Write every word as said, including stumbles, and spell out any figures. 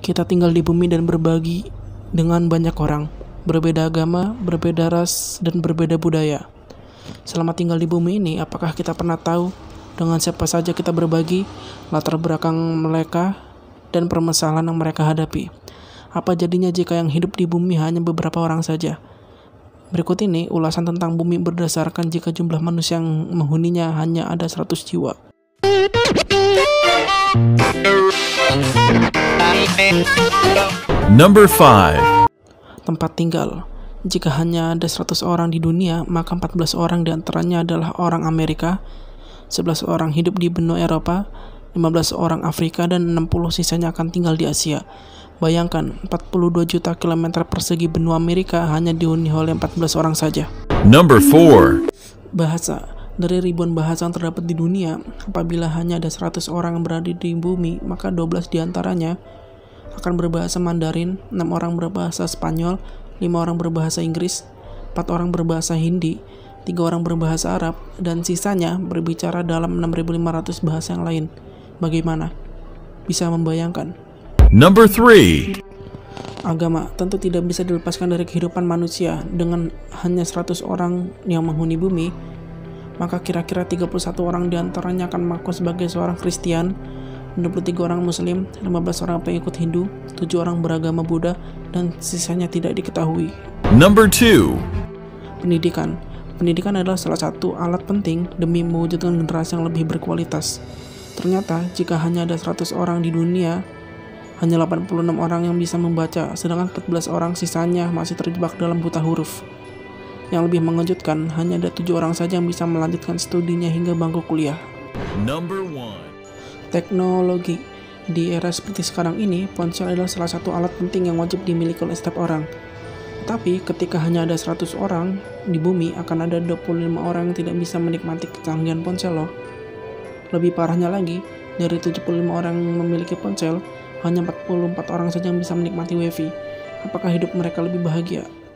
Kita tinggal di bumi dan berbagi dengan banyak orang, berbeda agama, berbeda ras, dan berbeda budaya. Selama tinggal di bumi ini, apakah kita pernah tahu dengan siapa saja kita berbagi, latar belakang mereka, dan permasalahan yang mereka hadapi? Apa jadinya jika yang hidup di bumi hanya beberapa orang saja? Berikut ini ulasan tentang bumi berdasarkan jika jumlah manusia yang menghuninya hanya ada seratus jiwa. Number five. Tempat tinggal. Jika hanya ada seratus orang di dunia, maka empat belas orang diantaranya adalah orang Amerika, sebelas orang hidup di benua Eropa, lima belas orang Afrika, dan enam puluh sisanya akan tinggal di Asia. Bayangkan, empat puluh dua juta kilometer persegi benua Amerika hanya dihuni oleh empat belas orang saja. Number four. Bahasa. Dari ribuan bahasa yang terdapat di dunia, apabila hanya ada seratus orang yang berada di bumi, maka dua belas diantaranya akan berbahasa Mandarin, enam orang berbahasa Spanyol, lima orang berbahasa Inggris, empat orang berbahasa Hindi, tiga orang berbahasa Arab, dan sisanya berbicara dalam enam ribu lima ratus bahasa yang lain. Bagaimana? Bisa membayangkan? Number three. Agama tentu tidak bisa dilepaskan dari kehidupan manusia. Dengan hanya seratus orang yang menghuni bumi, maka kira-kira tiga puluh satu orang diantaranya akan mengaku sebagai seorang Kristen, dua puluh tiga orang Muslim, lima belas orang pengikut Hindu, tujuh orang beragama Buddha, dan sisanya tidak diketahui. Number two. Pendidikan. Pendidikan adalah salah satu alat penting demi mewujudkan generasi yang lebih berkualitas. Ternyata, jika hanya ada seratus orang di dunia, hanya delapan puluh enam orang yang bisa membaca, sedangkan empat belas orang sisanya masih terjebak dalam buta huruf. Yang lebih mengejutkan, hanya ada tujuh orang saja yang bisa melanjutkan studinya hingga bangku kuliah. Number one. Teknologi. Di era seperti sekarang ini, ponsel adalah salah satu alat penting yang wajib dimiliki oleh setiap orang. Tapi ketika hanya ada seratus orang di bumi, akan ada dua puluh lima orang yang tidak bisa menikmati kecanggihan ponsel loh. Lebih parahnya lagi, dari tujuh puluh lima orang yang memiliki ponsel, hanya empat puluh empat orang saja yang bisa menikmati wifi. Apakah hidup mereka lebih bahagia?